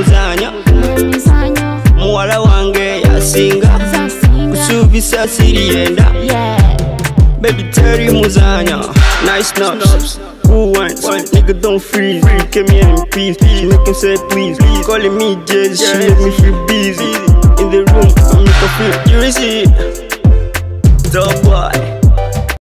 muzanya muwala wange yasinga kusubisa siriyenda baby teri muzanya nice knobs who wants nigga don't freeze you came here in peace she make him say please calling me Jazz she make me feel busy in the room I make her feel you see